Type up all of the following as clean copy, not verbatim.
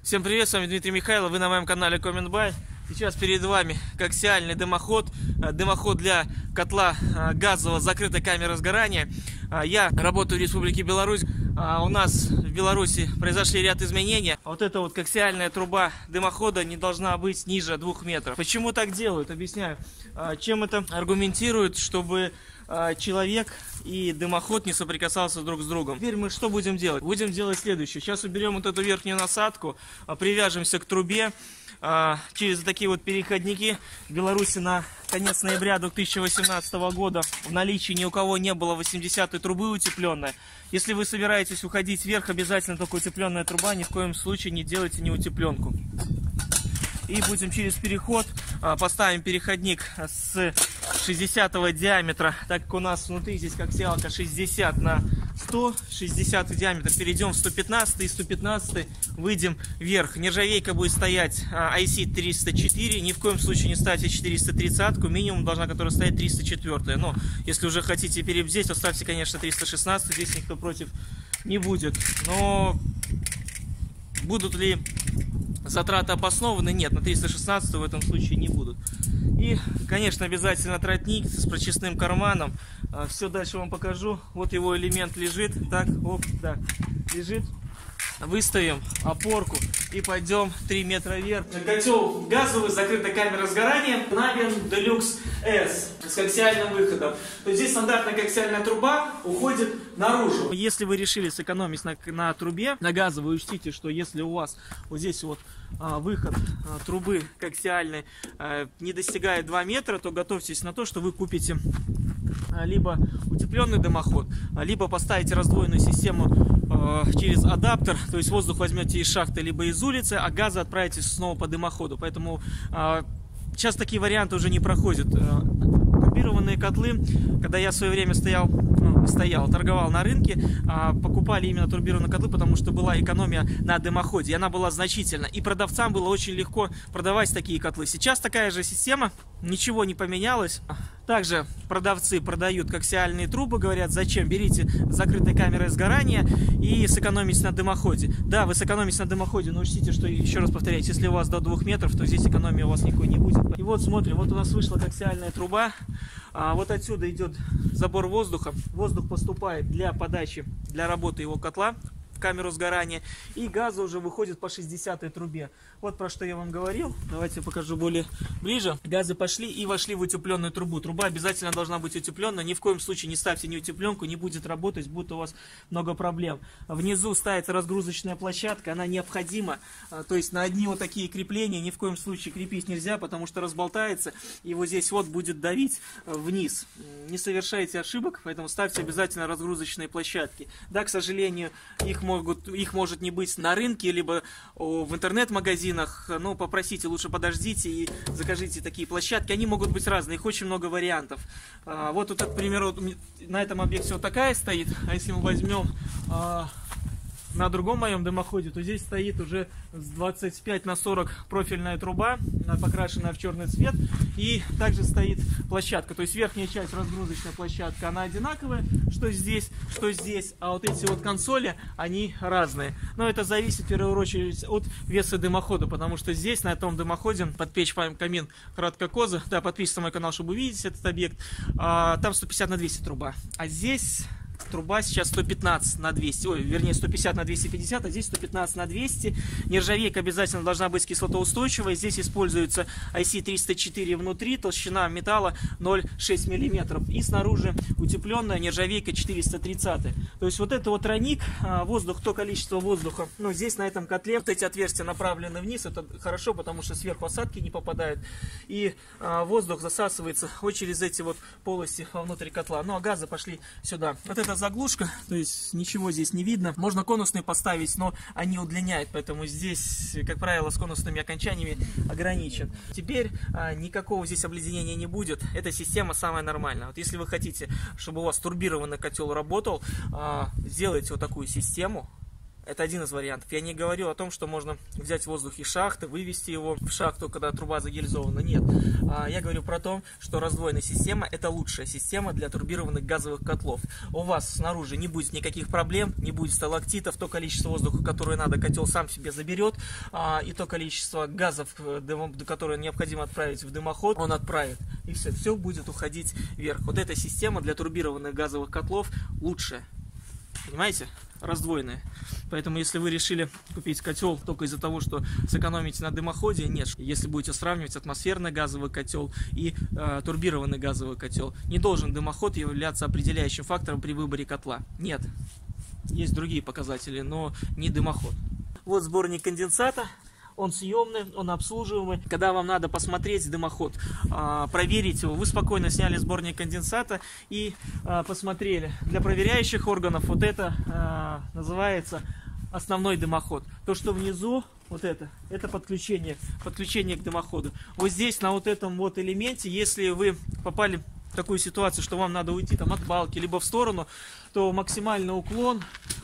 Всем привет, с вами Дмитрий Михайлов, вы на моем канале Комментбай. Сейчас перед вами коаксиальный дымоход, дымоход для котла газового с закрытой камерой сгорания. Я работаю в Республике Беларусь. У нас в Беларуси произошли ряд изменений. Вот эта вот коаксиальная труба дымохода не должна быть ниже 2 метров. Почему так делают? Объясняю. Чем это аргументируют, чтобы человек и дымоход не соприкасался друг с другом. Теперь мы что будем делать? Будем делать следующее. Сейчас уберем вот эту верхнюю насадку, привяжемся к трубе через такие вот переходники. В Беларуси на конец ноября 2018 года в наличии ни у кого не было 80-й трубы утепленной. Если вы собираетесь уходить вверх, обязательно только утепленная труба, ни в коем случае не делайте неутепленку. И будем через переход, поставим переходник с 60 диаметра, так как у нас внутри здесь коаксиалка 60 на 100, 60 диаметр, перейдем в 115 и 115 выйдем вверх. Нержавейка будет стоять IC304, ни в коем случае не ставьте 430, минимум должна которая стоять 304. Но если уже хотите перебздеть, то ставьте, конечно, 316, здесь никто против не будет. Но будут ли затраты обоснованы? Нет, на 316 в этом случае не будут. И, конечно, обязательно тротник с прочистным карманом. Все дальше вам покажу. Вот его элемент лежит. Так, оп, да, лежит. Выставим опорку и пойдем 3 метра вверх. Котел газовый, закрытая камера сгорания. Navien Deluxe S с коаксиальным выходом. То есть здесь стандартная коаксиальная труба уходит наружу. Если вы решили сэкономить на трубе, на газовой, учтите, что если у вас вот здесь вот выход трубы коаксиальной не достигает 2 метра, то готовьтесь на то, что вы купите либо утепленный дымоход, либо поставите раздвоенную систему через адаптер, то есть воздух возьмете из шахты либо из улицы, а газы отправите снова по дымоходу. Поэтому сейчас такие варианты уже не проходят. Турбированные котлы, когда я в свое время торговал на рынке, покупали именно турбированные котлы, потому что была экономия на дымоходе, и она была значительна. И продавцам было очень легко продавать такие котлы. Сейчас такая же система, ничего не поменялось. Также продавцы продают коаксиальные трубы, говорят, зачем, берите с закрытой камерой сгорания и сэкономите на дымоходе. Да, вы сэкономите на дымоходе, но учтите, что, еще раз повторяюсь, если у вас до 2 метров, то здесь экономии у вас никакой не будет. И вот смотрим, вот у нас вышла коаксиальная труба, вот отсюда идет забор воздуха, воздух поступает для подачи, для работы его котла в камеру сгорания, и газы уже выходит по 60-й трубе. Вот про что я вам говорил. Давайте я покажу более ближе. Газы пошли и вошли в утепленную трубу. Труба обязательно должна быть утепленная. Ни в коем случае не ставьте неутепленку, не будет работать, будет у вас много проблем. Внизу ставится разгрузочная площадка, она необходима. То есть на одни вот такие крепления ни в коем случае крепить нельзя, потому что разболтается и вот здесь вот будет давить вниз. Не совершайте ошибок, поэтому ставьте обязательно разгрузочные площадки. Да, к сожалению, их может не быть на рынке, либо в интернет-магазинах. Но попросите, лучше подождите и закажите такие площадки. Они могут быть разные, их очень много вариантов. Вот тут, к примеру, на этом объекте вот такая стоит. А если мы возьмем на другом моем дымоходе, то здесь стоит уже с 25 на 40 профильная труба, покрашенная в черный цвет. И также стоит площадка. То есть верхняя часть, разгрузочная площадка, она одинаковая, что здесь, что здесь. А вот эти вот консоли, они разные. Но это зависит в первую очередь от веса дымохода, потому что здесь, на этом дымоходе, под печь камин краткокоза, да, подписывайтесь на мой канал, чтобы увидеть этот объект, там 150 на 200 труба. А здесь труба сейчас 115 на 200, ой, вернее 150 на 250, а здесь 115 на 200. Нержавейка обязательно должна быть кислотоустойчивая. Здесь используется IC304 внутри, толщина металла 0,6 мм. И снаружи утепленная нержавейка 430. То есть вот это вот тройник, воздух, то количество воздуха, ну здесь на этом котле, вот эти отверстия направлены вниз, это хорошо, потому что сверху осадки не попадают. И воздух засасывается вот через эти вот полости внутри котла. Ну а газы пошли сюда. Вот это заглушка, то есть ничего здесь не видно. Можно конусные поставить, но они удлиняют, поэтому здесь, как правило, с конусными окончаниями ограничен. Теперь никакого здесь обледенения не будет. Эта система самая нормальная. Вот если вы хотите, чтобы у вас турбированный котел работал, сделайте вот такую систему. Это один из вариантов. Я не говорю о том, что можно взять воздух из шахты, вывести его в шахту, когда труба загильзована. Нет. Я говорю про то, что раздвоенная система – это лучшая система для турбированных газовых котлов. У вас снаружи не будет никаких проблем, не будет сталактитов. То количество воздуха, которое надо, котел сам себе заберет. И то количество газов, которые необходимо отправить в дымоход, он отправит. И все будет уходить вверх. Вот эта система для турбированных газовых котлов лучшая. Понимаете? Раздвоенная. Поэтому, если вы решили купить котел только из-за того, что сэкономите на дымоходе, нет. Если будете сравнивать атмосферный газовый котел и турбированный газовый котел, не должен дымоход являться определяющим фактором при выборе котла. Нет. Есть другие показатели, но не дымоход. Вот сборник конденсата. Он съемный, он обслуживаемый. Когда вам надо посмотреть дымоход, проверить его, вы спокойно сняли сборник конденсата и посмотрели. Для проверяющих органов вот это называется основной дымоход. То, что внизу, вот это подключение к дымоходу. Вот здесь, на вот этом вот элементе, если вы попали в такую ситуацию, что вам надо уйти там от балки, либо в сторону, то максимальный уклон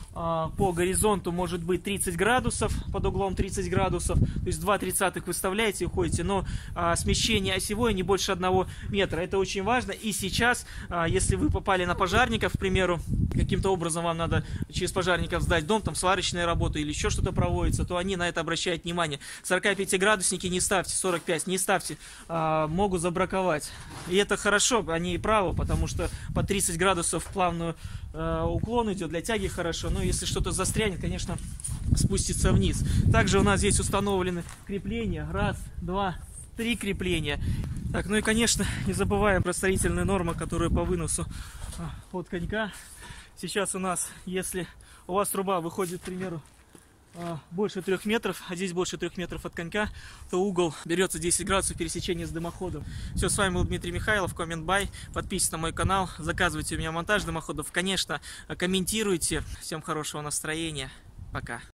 по горизонту может быть 30 градусов, под углом 30 градусов, то есть 2/30 выставляете и уходите, но смещение осевое не больше 1 метра, это очень важно. И сейчас, если вы попали на пожарников, к примеру, каким-то образом вам надо через пожарников сдать дом, там сварочные работы или еще что-то проводится, то они на это обращают внимание. 45-градусники не ставьте, 45 не ставьте, могут забраковать. И это хорошо, они и правы, потому что по 30 градусов плавную уклон идет, для тяги хорошо, но если что-то застрянет, конечно, спустится вниз. Также у нас здесь установлены крепления, 1, 2, 3 крепления. Так, ну и, конечно, не забываем про строительные нормы, которые по выносу от конька. Сейчас у нас, если у вас труба выходит, к примеру, больше 3 метров, а здесь больше 3 метров от конька, то угол берется 10 градусов пересечения с дымоходом. Все, с вами был Дмитрий Михайлов, Комментбай. Подписывайтесь на мой канал, заказывайте у меня монтаж дымоходов. Конечно, комментируйте. Всем хорошего настроения. Пока.